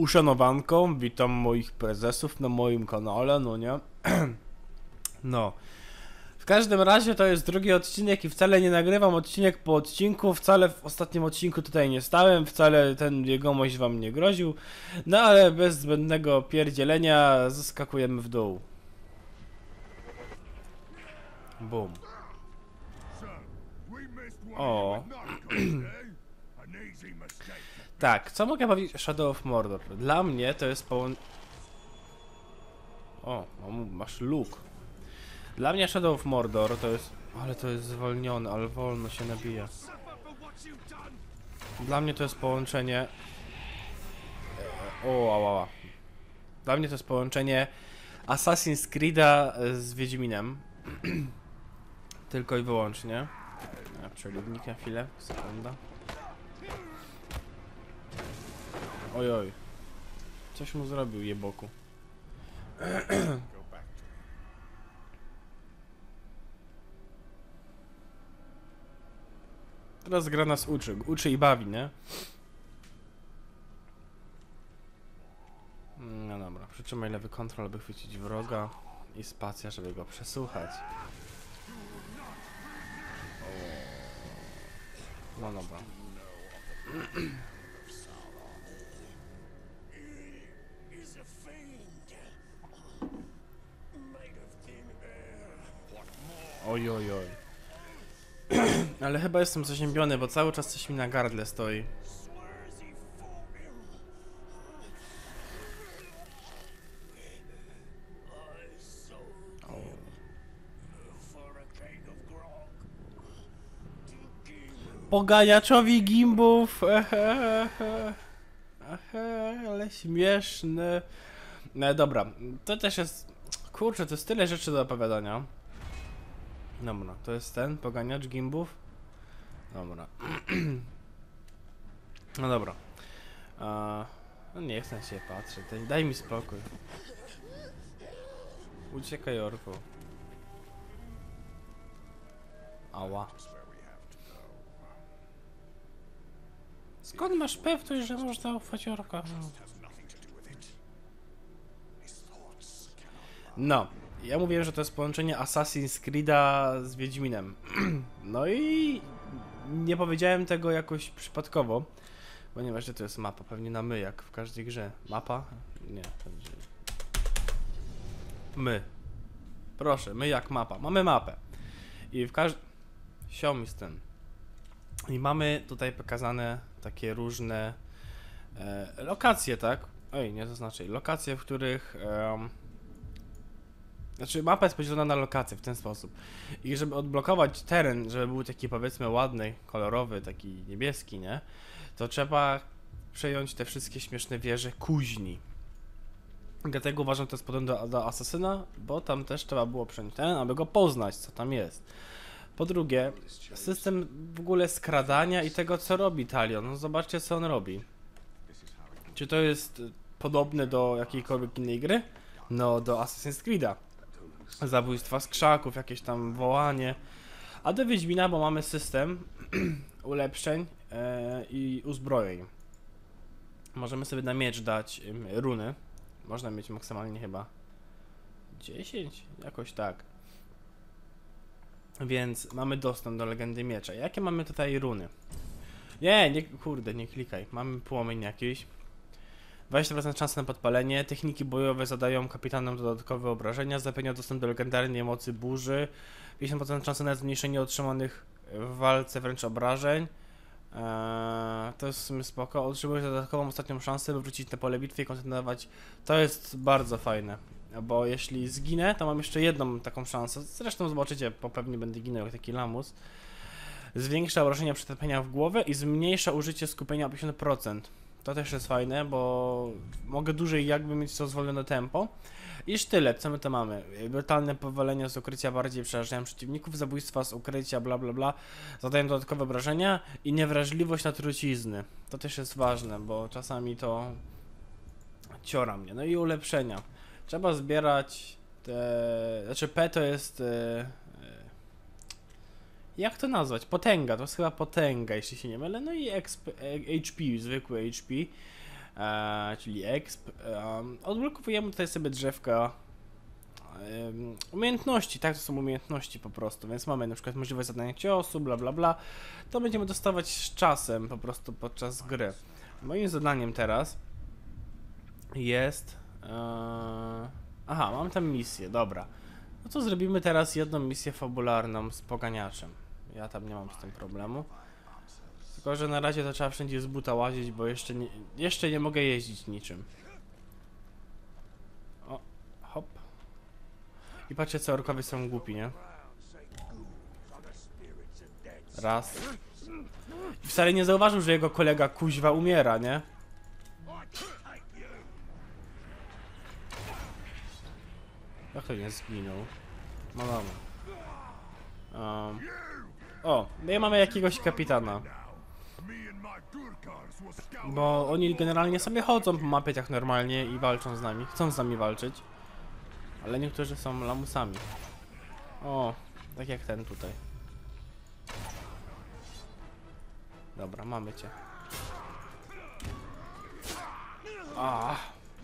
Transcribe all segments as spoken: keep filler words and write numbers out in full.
Uszanowanką, witam moich prezesów na moim kanale, no nie? No. W każdym razie to jest drugi odcinek i wcale nie nagrywam odcinek po odcinku, wcale w ostatnim odcinku tutaj nie stałem, wcale ten jegomość wam nie groził, no ale bez zbędnego pierdzielenia zaskakujemy w dół. Bum. O. Tak, co mogę powiedzieć o Shadow of Mordor? Dla mnie to jest połączenie... O, masz luk. Dla mnie Shadow of Mordor to jest... Ale to jest zwolnione, ale wolno się nabija. Dla mnie to jest połączenie... O, ała, ała. Dla mnie to jest połączenie Assassin's Creed'a z Wiedźminem. Tylko i wyłącznie. A, przerywnik na chwilę, sekunda. Oj, oj. Coś mu zrobił, jeboku. Teraz gra nas uczy. Uczy i bawi, nie? No dobra. Przytrzymaj lewy kontrol, by chwycić wroga. I spacja, żeby go przesłuchać. No dobra. Oj, oj, oj. Ale chyba jestem zaziębiony, bo cały czas coś mi na gardle stoi. O. Poganiaczowi gimbów! Ehe, ehe. Ehe, ale śmieszne. No dobra, to też jest... Kurczę, to jest tyle rzeczy do opowiadania. Dobra, to jest ten poganiacz gimbów. Dobra. No dobra. A, no nie chcę się patrzeć. Daj mi spokój. Uciekaj, orku. Ała. Skąd masz pewność, że można ufać orka? No. Ja mówiłem, że to jest połączenie Assassin's Creed'a z Wiedźminem. No i nie powiedziałem tego jakoś przypadkowo, ponieważ to jest mapa, pewnie na my, jak w każdej grze. Mapa? Nie. My. Proszę, my jak mapa. Mamy mapę. I w każdym... Siomi z tym. I mamy tutaj pokazane takie różne e, lokacje, tak? Oj, nie zaznaczaj. Lokacje, w których... E, Znaczy mapa jest podzielona na lokacje w ten sposób. I żeby odblokować teren, żeby był taki powiedzmy ładny, kolorowy, taki niebieski, nie? To trzeba przejąć te wszystkie śmieszne wieże kuźni. Dlatego uważam, że to jest podobne do, do Asasyna, bo tam też trzeba było przejąć teren, aby go poznać, co tam jest. Po drugie, system w ogóle skradania i tego, co robi Talion. No zobaczcie, co on robi. Czy to jest podobne do jakiejkolwiek innej gry? No, do Assassin's Creed'a. Zabójstwa z krzaków, jakieś tam wołanie. A do Wiedźmina, bo mamy system ulepszeń e, i uzbrojeń. Możemy sobie na miecz dać e, runy. Można mieć maksymalnie chyba dziesięć, jakoś tak. Więc mamy dostęp do legendy miecza. Jakie mamy tutaj runy? Nie, nie, kurde, nie klikaj. Mamy płomień jakiś. dwadzieścia procent szansy na podpalenie. Techniki bojowe zadają kapitanom dodatkowe obrażenia. Zapewnia dostęp do legendarnej mocy burzy. pięćdziesiąt procent szansy na zmniejszenie otrzymanych w walce wręcz obrażeń. Eee, to jest w sumie spoko. Otrzymujesz dodatkową ostatnią szansę, by wrócić na pole bitwy i kontynuować. To jest bardzo fajne. Bo jeśli zginę, to mam jeszcze jedną taką szansę. Zresztą zobaczycie, bo pewnie będę ginął jak taki lamus. Zwiększa obrażenia przytrafienia w głowę i zmniejsza użycie skupienia o pięćdziesiąt procent. To też jest fajne, bo mogę dłużej jakby mieć to zwolnione tempo. I sztylet, co my to mamy? Brutalne powalenia z ukrycia bardziej przerażają przeciwników, zabójstwa z ukrycia, bla bla bla. Zadają dodatkowe obrażenia i niewrażliwość na trucizny. To też jest ważne, bo czasami to ciora mnie. No i ulepszenia. Trzeba zbierać te... Znaczy P to jest... E... Jak to nazwać? Potęga, to jest chyba potęga, jeśli się nie mylę. No i H P, zwykły H P. e, czyli exp. E, odblokowujemy tutaj sobie drzewka e, umiejętności, tak? To są umiejętności po prostu, więc mamy na przykład możliwość zadania ciosu, bla bla bla. To będziemy dostawać z czasem po prostu podczas gry. Moim zadaniem teraz jest... E, aha, mam tam misję, dobra. No to zrobimy teraz jedną misję fabularną z poganiaczem. Ja tam nie mam z tym problemu. Tylko, że na razie to trzeba wszędzie z buta łazić, bo jeszcze nie, jeszcze nie mogę jeździć niczym. O, hop. I patrzcie, co orkowie są głupi, nie? Raz. I wcale nie zauważył, że jego kolega kuźwa umiera, nie? Jak to nie zginął? No dobra. Um. O, my mamy jakiegoś kapitana. Bo oni generalnie sobie chodzą po mapie tak normalnie i walczą z nami. Chcą z nami walczyć. Ale niektórzy są lamusami. O, tak jak ten tutaj. Dobra, mamy cię. A.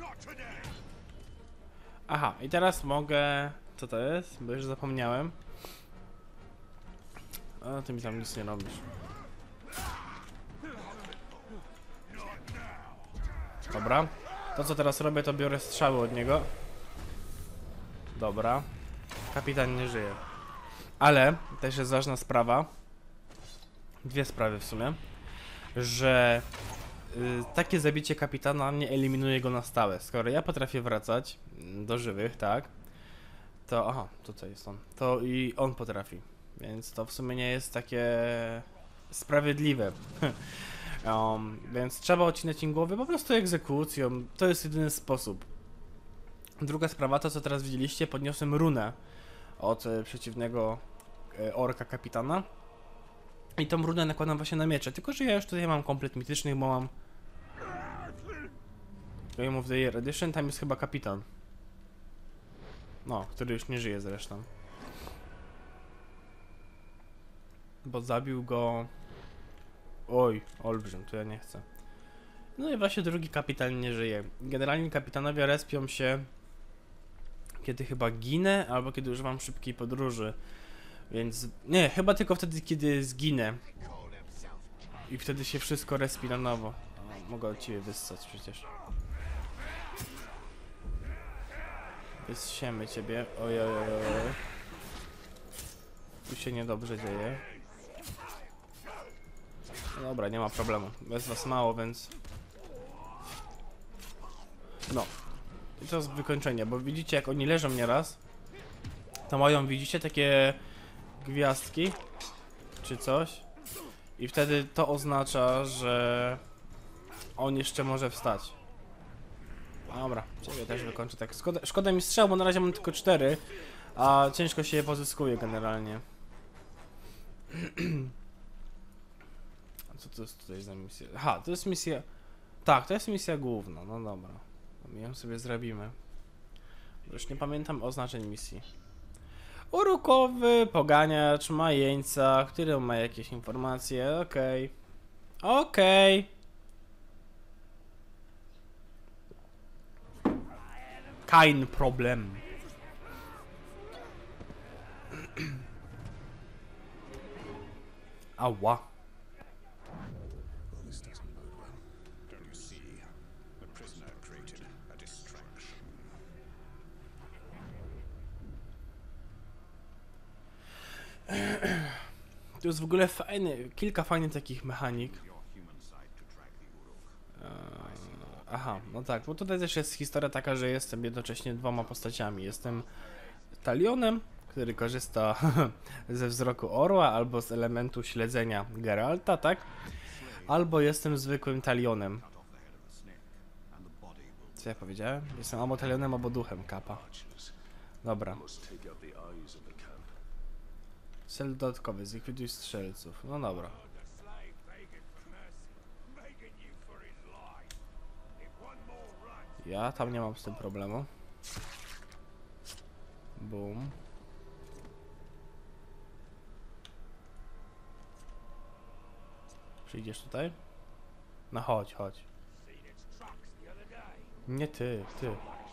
Aha, i teraz mogę... Co to jest? Bo już zapomniałem. A ty mi tam nic nie robisz. Dobra. To co teraz robię, to biorę strzały od niego. Dobra. Kapitan nie żyje. Ale też jest ważna sprawa. Dwie sprawy w sumie. Że y, takie zabicie kapitana nie eliminuje go na stałe. Skoro ja potrafię wracać do żywych, tak? To... Aha, tutaj jest on. To i on potrafi. Więc to w sumie nie jest takie sprawiedliwe. um, więc trzeba odcinać im głowy po prostu egzekucją. To jest jedyny sposób. Druga sprawa, to co teraz widzieliście, podniosłem runę od e, przeciwnego e, orka kapitana. I tą runę nakładam właśnie na miecze. Tylko że ja już tutaj mam komplet mitycznych, bo mam Game of the Year Edition, tam jest chyba kapitan. No, który już nie żyje zresztą. Bo zabił go... Oj, olbrzym, to ja nie chcę. No i właśnie drugi kapitan nie żyje. Generalnie kapitanowie respią się, kiedy chyba ginę, albo kiedy używam szybkiej podróży. Więc... Nie, chyba tylko wtedy, kiedy zginę. I wtedy się wszystko respi na nowo. O, mogę od ciebie wyssać przecież. Wyssiemy ciebie. Oj, oj, oj, oj. Tu się niedobrze dzieje. No dobra, nie ma problemu. Bez was mało, więc... No. I to jest wykończenie, bo widzicie, jak oni leżą nieraz, to mają, widzicie, takie gwiazdki, czy coś. I wtedy to oznacza, że on jeszcze może wstać. Dobra, ciebie też wykończę tak. Szkoda, szkoda mi strzał, bo na razie mam tylko cztery, a ciężko się je pozyskuje generalnie. Co to jest tutaj za misja? Aha, to jest misja... Tak, to jest misja główna, no dobra. My ją sobie zrobimy. Już nie pamiętam oznaczeń misji. Urukowy, poganiacz, ma jeńca, który ma jakieś informacje, okej. Okay. Okej. Okay. Kein Problem. Ała. To jest w ogóle fajny, kilka fajnych takich mechanik. Eee, aha, no tak, bo tutaj też jest historia taka, że jestem jednocześnie dwoma postaciami. Jestem Talionem, który korzysta ze wzroku orła, albo z elementu śledzenia Geralta, tak? Albo jestem zwykłym Talionem. Co ja powiedziałem? Jestem albo Talionem, albo duchem Kappa. Dobra. Cel dodatkowy, zlikwiduj strzelców. No dobra. Ja tam nie mam z tym problemu. Boom. Przyjdziesz tutaj? No chodź, chodź. Nie ty, ty.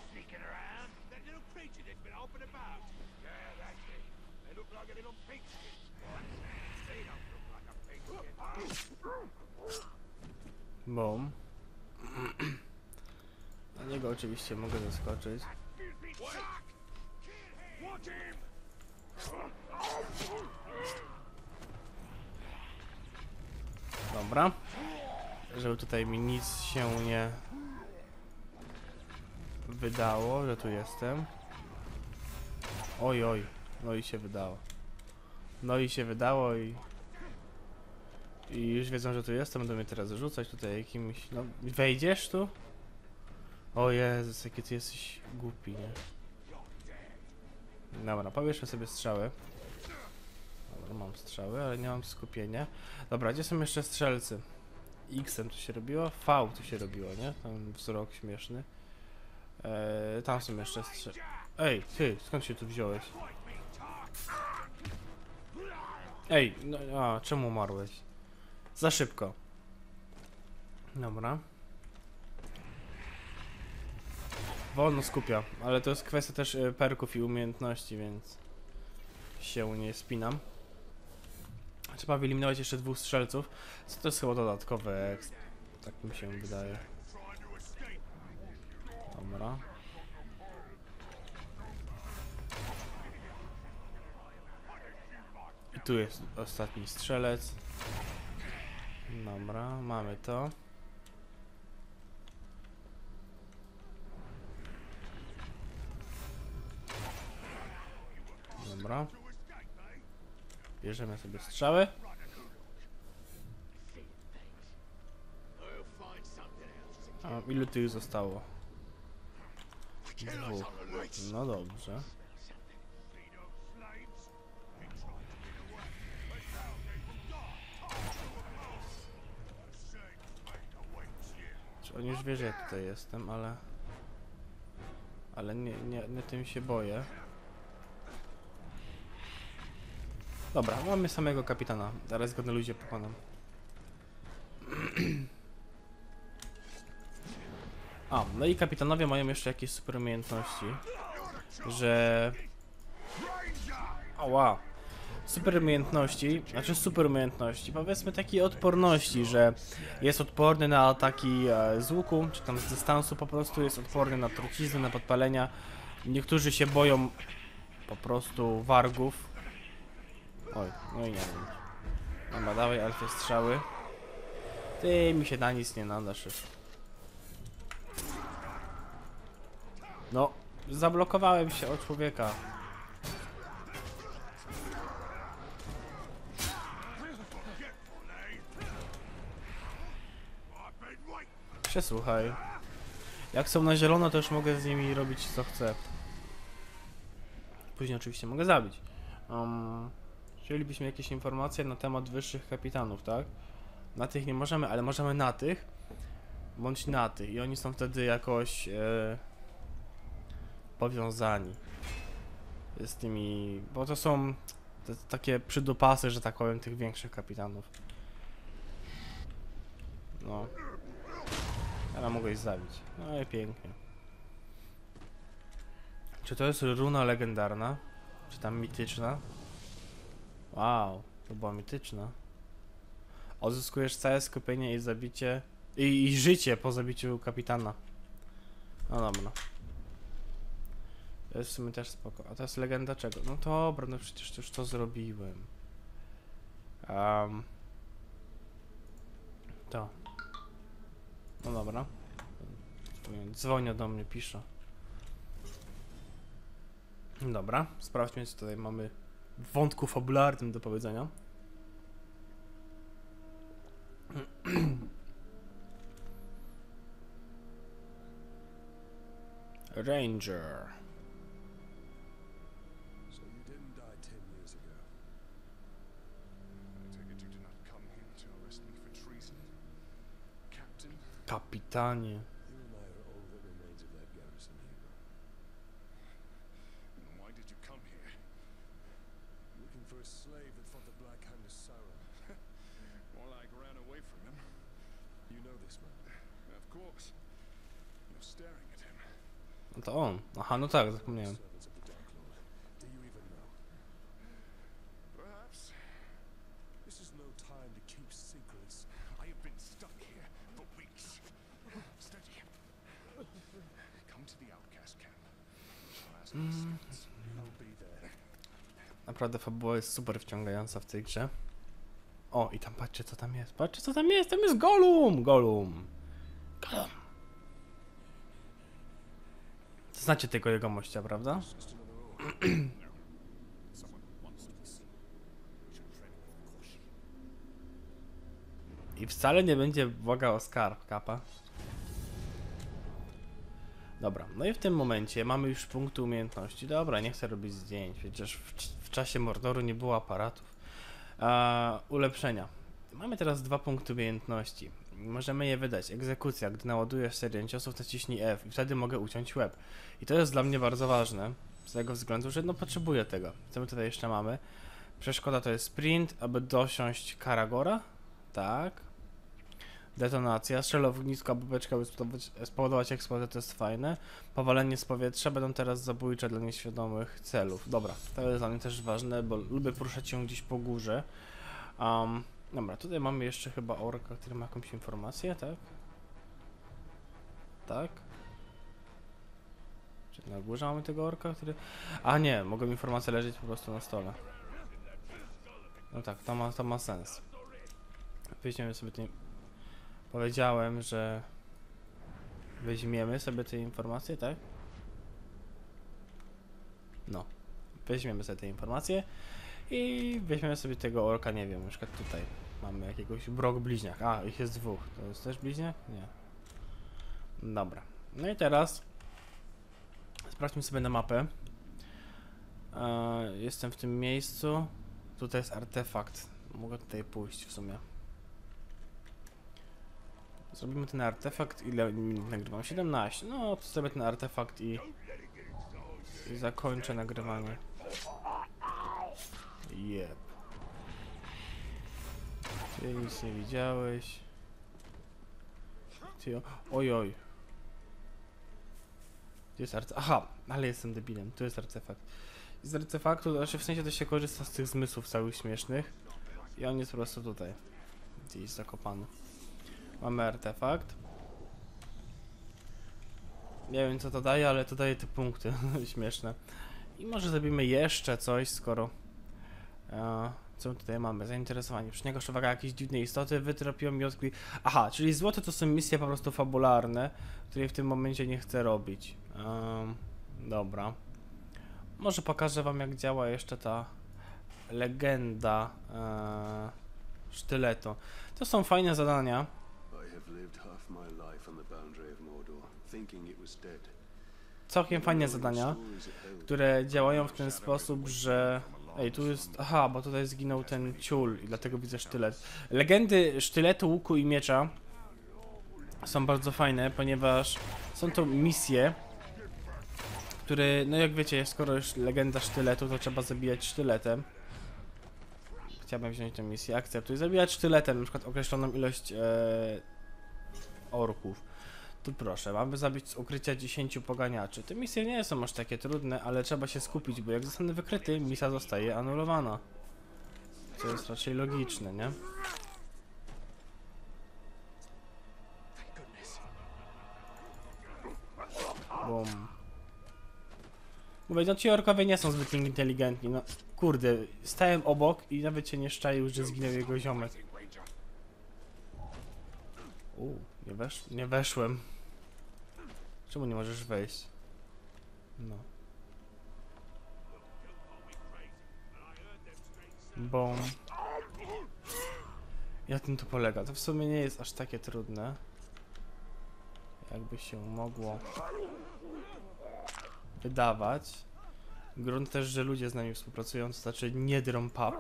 Bom. Na niego oczywiście mogę zaskoczyć. Dobra. Żeby tutaj mi nic się nie wydało, że tu jestem. Oj, oj. No i się wydało. No i się wydało i... I już wiedzą, że tu jestem, będą mnie teraz rzucać tutaj jakimś... No, wejdziesz tu? O Jezus, jaki ty jesteś głupi, nie? Dobra, powieszmy sobie strzały. Dobra, mam strzały, ale nie mam skupienia. Dobra, gdzie są jeszcze strzelcy? X-em tu się robiło? V tu się robiło, nie? Tam wzrok śmieszny. Eee, tam są jeszcze strzelcy. Ej, ty, skąd się tu wziąłeś? Ej, no, a, czemu umarłeś? Za szybko. Dobra. Wolno skupia, ale to jest kwestia też y, perków i umiejętności, więc się nie spinam. Trzeba wyeliminować jeszcze dwóch strzelców, co to jest chyba dodatkowy ekst. Tak mi się wydaje. Dobra. I tu jest ostatni strzelec. Dobra, mamy to. Dobra. Bierzemy sobie strzały. A ilu tu już zostało? Dwóch. No dobrze. On już wie, że ja tutaj jestem, ale... Ale nie, nie, nie tym się boję. Dobra, mamy samego kapitana. Zaraz go na ludzie pokonam. A, no i kapitanowie mają jeszcze jakieś super umiejętności, że... Ała! Super umiejętności, znaczy super umiejętności, powiedzmy takiej odporności, że jest odporny na ataki e, z łuku, czy tam z dystansu po prostu, jest odporny na trucizny, na podpalenia. Niektórzy się boją po prostu wargów. Oj, no i nie wiem. Dobra, dawaj alfie strzały. Ty mi się na nic nie nadasz już. No, zablokowałem się od człowieka. Przesłuchaj. Jak są na zielono, to już mogę z nimi robić co chcę. Później oczywiście mogę zabić. Um, chcielibyśmy jakieś informacje na temat wyższych kapitanów, tak? Na tych nie możemy, ale możemy na tych. Bądź na tych. I oni są wtedy jakoś e, powiązani z tymi... Bo to są te, takie przydupasy, że tak powiem, tych większych kapitanów. No. Teraz mogę ich zabić. No i pięknie. Czy to jest runa legendarna? Czy tam mityczna? Wow, to była mityczna. Odzyskujesz całe skupienie i zabicie... I, i życie po zabiciu kapitana. No dobra. To jest w sumie też spoko. A to jest legenda czego? No dobra, no przecież już to zrobiłem. Um, to. No dobra. Dzwonię do mnie, pisze. Dobra, sprawdźmy, co tutaj mamy w wątku fabularnym do powiedzenia. Ranger. So you didn't die ten years ago. I take it you did not come here to arrest me for treason, Captain? Kapitanie. You and I are all that remains of that garrison hero. And why did you come here? Looking for a slave that fought the Black Hand of Sauron. More like ran away from him. You know this man? Of course. Your staring at him. No to on. Aha, no tak, zapomniałem. Servants of the Dark Lord. Do you even know? Perhaps. This is no time to keep secrets. I have been stuck here for weeks. Steady. Come to the outcast camp. I'll ask for assistance. I'll be there. Naprawdę fabuła jest super wciągająca w tej grze. O, i tam patrzcie co tam jest. Patrzcie co tam jest. Tam jest Gollum! Gollum! Gollum! Znacie tego jegomościa, prawda? Just another order. Someone wants to be seen. We should tread with caution. I wcale nie będzie błagał o skarb, kapa. Dobra, no i w tym momencie mamy już punkty umiejętności. Dobra, nie chcę robić zdjęć, przecież w, w czasie Mordoru nie było aparatów. A, ulepszenia. Mamy teraz dwa punkty umiejętności. Możemy je wydać. Egzekucja. Gdy naładujesz serię ciosów, naciśnij F i wtedy mogę uciąć łeb. I to jest dla mnie bardzo ważne, z tego względu, że no potrzebuję tego. Co my tutaj jeszcze mamy? Przeszkoda to jest sprint, aby dosiąść Karagora. Tak. Detonacja. Strzel w ognisko, babeczka, by spowodować, spowodować eksplozję, to jest fajne. Powalenie z powietrza będą teraz zabójcze dla nieświadomych celów. Dobra, to jest dla mnie też ważne, bo lubię poruszać się gdzieś po górze. Um, dobra, tutaj mamy jeszcze chyba orka, który ma jakąś informację, tak? Tak? Czy na górze mamy tego orka, który... A nie, mogą informacje leżeć po prostu na stole. No tak, to ma, to ma sens. Weźmiemy sobie ten... Powiedziałem, że weźmiemy sobie te informacje, tak? No. Weźmiemy sobie te informacje i weźmiemy sobie tego orka, nie wiem, na przykład tutaj mamy jakiegoś brok bliźniak. A, ich jest dwóch. To jest też bliźniak? Nie. Dobra. No i teraz sprawdźmy sobie na mapę. Eee, jestem w tym miejscu. Tutaj jest artefakt. Mogę tutaj pójść w sumie. Zrobimy ten artefakt, ile minut nagrywam? siedemnaście. No, to zrobię ten artefakt i, i zakończę nagrywanie. Jep. Ty nic nie widziałeś. Ty, oj, oj. Gdzie jest artefakt? Aha, ale jestem debilem. Tu jest artefakt. I z artefaktu, znaczy w sensie to się korzysta z tych zmysłów całych śmiesznych. I on jest po prostu tutaj. Gdzieś zakopany. Mamy artefakt. Nie wiem co to daje, ale to daje te punkty śmieszne. I może zrobimy jeszcze coś, skoro... E, co tutaj mamy? Zainteresowanie. Przyniego szuwaga jakiejś dziwnej istoty, wytropiło mi odkrył... Aha, czyli złote to są misje po prostu fabularne, której w tym momencie nie chcę robić. E, dobra. Może pokażę wam jak działa jeszcze ta legenda e, sztyletu. To są fajne zadania. Całkiem fajne zadania, które działają w ten sposób, że... Ej, tu jest... Aha, bo tutaj zginął ten ciul i dlatego widzę sztylet. Legendy sztyletu, łuku i miecza są bardzo fajne, ponieważ są to misje, które... No jak wiecie, skoro już legenda sztyletu, to trzeba zabijać sztyletem. Chciałbym wziąć tę misję, akceptuj. Zabijać sztyletem, na przykład określoną ilość e, orków. Tu proszę, mamy zabić z ukrycia dziesięciu poganiaczy. Te misje nie są aż takie trudne, ale trzeba się skupić, bo jak zostanę wykryty, misja zostaje anulowana. Co jest raczej logiczne, nie? Bum. Mówię, no ci orkowie nie są zbyt inteligentni, no kurde, stałem obok i nawet się nie szczaił, że zginął jego ziomek. Uuu, nie, wesz nie weszłem. Czemu nie możesz wejść? No. Bom. Jak tym to polega? To w sumie nie jest aż takie trudne. Jakby się mogło wydawać. Grunt też, że ludzie z nami współpracują, to znaczy nie drą pub.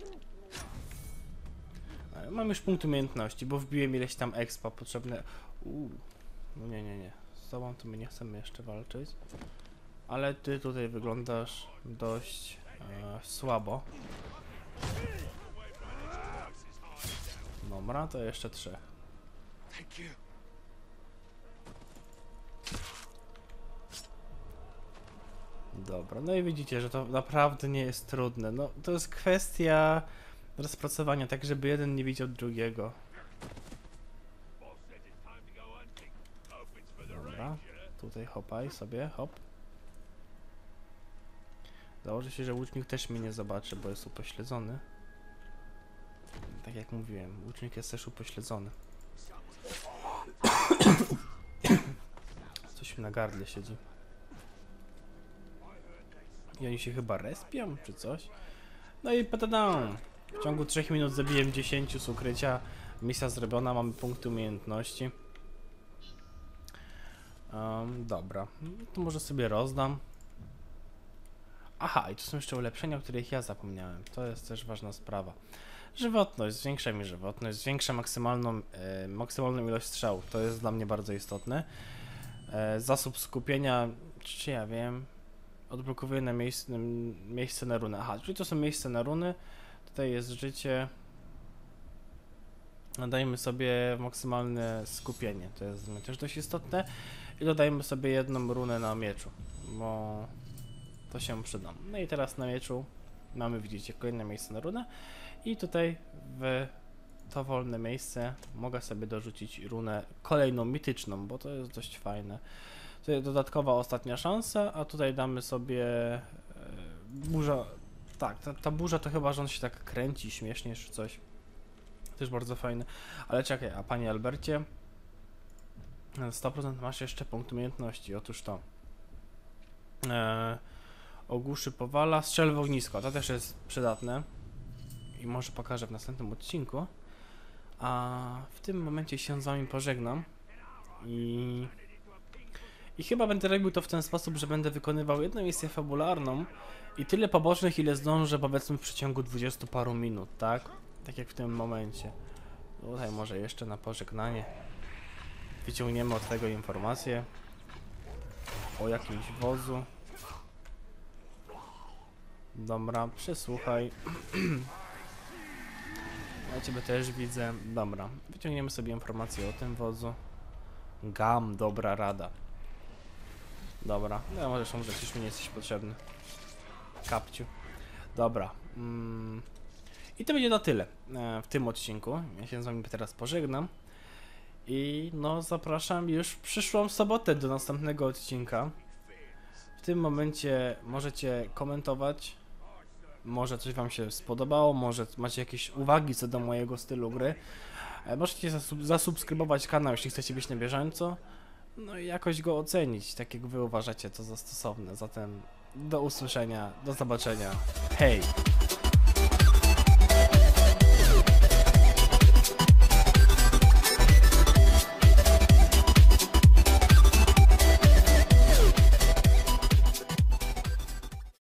Mam już punkt umiejętności, bo wbiłem ileś tam expa potrzebne. Uuu. No nie, nie, nie. Z tobą to my nie chcemy jeszcze walczyć. Ale ty tutaj wyglądasz dość e, słabo. Dobra, to jeszcze trzech. Dobra, no i widzicie, że to naprawdę nie jest trudne. No, to jest kwestia rozpracowania tak, żeby jeden nie widział drugiego. Dobra, tutaj hopaj sobie, hop. Założę się, że łucznik też mnie nie zobaczy, bo jest upośledzony. Tak jak mówiłem, łucznik jest też upośledzony. Coś mi na gardle siedzi. I oni się chyba respią, czy coś? No i patadam! W ciągu trzech minut zabiłem dziesięć z ukrycia. Misja zrobiona, mamy punkty umiejętności. Um, dobra, to może sobie rozdam. Aha, i tu są jeszcze ulepszenia, o których ja zapomniałem. To jest też ważna sprawa. Żywotność, zwiększa mi żywotność, zwiększa maksymalną, e, maksymalną ilość strzałów. To jest dla mnie bardzo istotne. E, zasób skupienia, czy ja wiem, odblokowuje na miejsce, miejsce na runy. Aha, czyli to są miejsca na runy. Tutaj jest życie. Dajemy sobie maksymalne skupienie, to jest też dość istotne. I dodajemy sobie jedną runę na mieczu, bo to się przyda. No i teraz na mieczu mamy, widzicie, kolejne miejsce na runę. I tutaj w to wolne miejsce mogę sobie dorzucić runę kolejną mityczną, bo to jest dość fajne. Tutaj dodatkowa ostatnia szansa, a tutaj damy sobie e, burza. Tak, ta, ta burza to chyba, że on się tak kręci śmiesznie czy coś. Też bardzo fajne. Ale czekaj, a panie Albercie, sto procent masz jeszcze punkt umiejętności. Otóż to. E, ogłuszy, powala, strzel w ognisko. To też jest przydatne. I może pokażę w następnym odcinku. A w tym momencie się z wami pożegnam. I... I chyba będę robił to w ten sposób, że będę wykonywał jedną misję fabularną i tyle pobocznych, ile zdążę, powiedzmy, w przeciągu dwudziestu paru minut, tak? Tak jak w tym momencie. Tutaj może jeszcze na pożegnanie wyciągniemy od tego informację o jakimś wozu. Dobra, przesłuchaj. Ja ciebie też widzę. Dobra, wyciągniemy sobie informację o tym wozu. Gam, dobra rada. Dobra, no możesz umrzeć, już mi nie jesteś potrzebny. Kapciu. Dobra. Mm. I to będzie na tyle e, w tym odcinku. Ja się z wami teraz pożegnam. I no zapraszam już w przyszłą sobotę do następnego odcinka. W tym momencie możecie komentować. Może coś wam się spodobało, może macie jakieś uwagi co do mojego stylu gry. E, możecie zasub zasubskrybować kanał, jeśli chcecie być na bieżąco. No i jakoś go ocenić, tak jak wy uważacie to za stosowne. Zatem do usłyszenia, do zobaczenia. Hej!